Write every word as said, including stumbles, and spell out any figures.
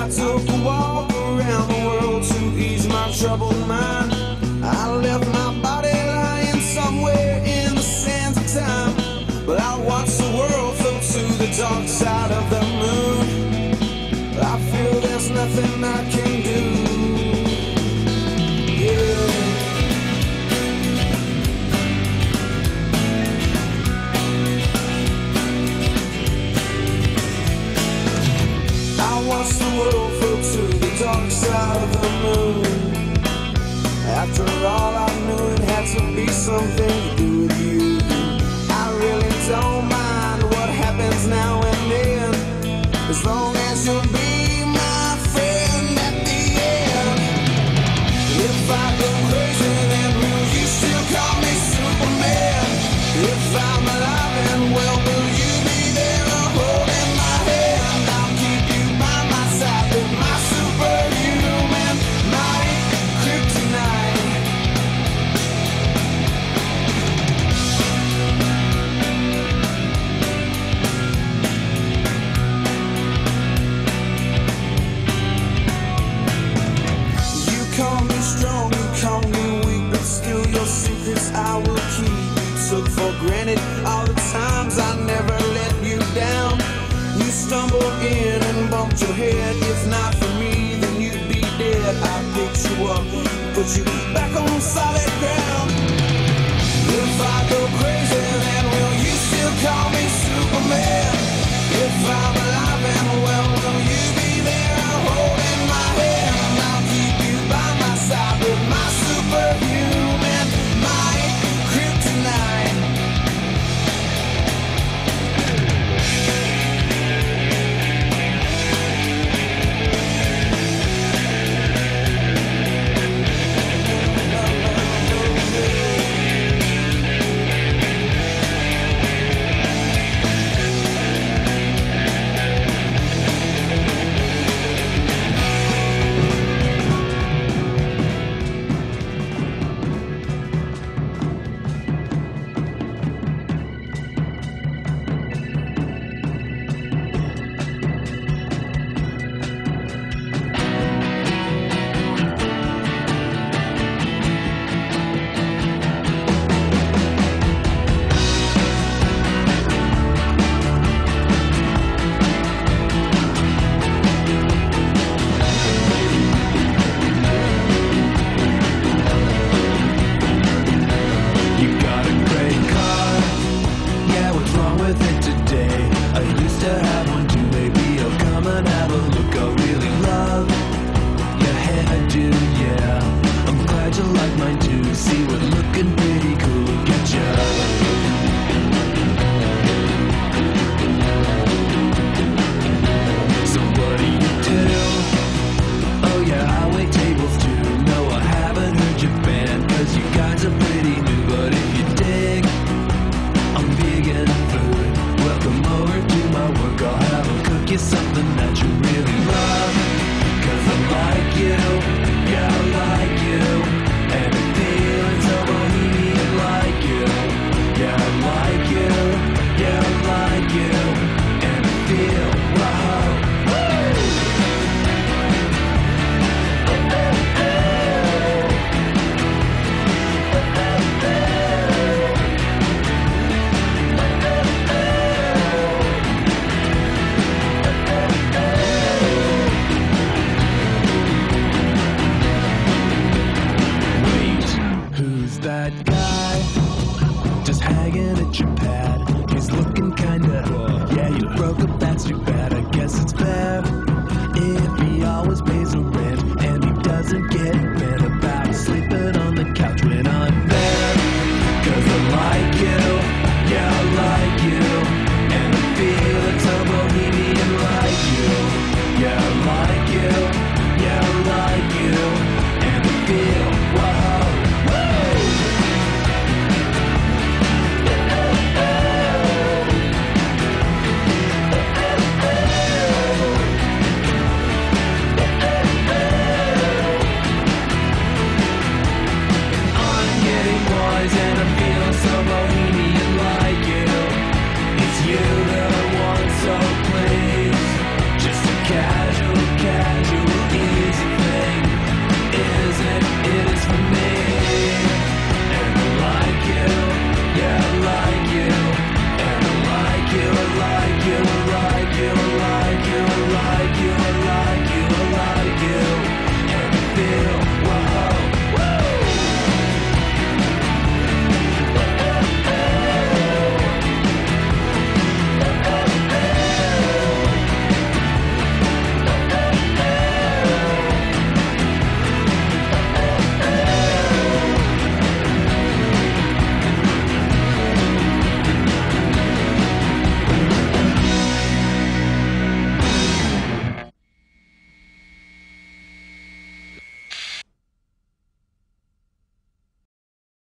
I took a walk around the world to ease my troubled mind. I left my body lying somewhere in the sands of time, but I watched the world float to the dark side of the moon. I feel there's nothing I can do. Yeah. I watched the world float to the dark side of the moon. After all, I knew it had to be something to do with you. I really don't mind what happens now and then, as long as you'll be my friend at the end. If I go crazy, then will you still call me Superman? If I'm alive and well, will you be there holding my hand? I'll keep you by my side with my superhuman might, kryptonite. You call me strong, you call me weak, but still your secrets I will keep. Took for granted all the times I never let you down. You stumbled in and bumped your head. If not for me, then you'd be dead. I picked you up, put you back on solid ground. If I go crazy, then will you still call me Superman? If I'm alive and well, will you be there holding my hand? I'll keep you by my side with my superhuman might, kryptonite. Something that you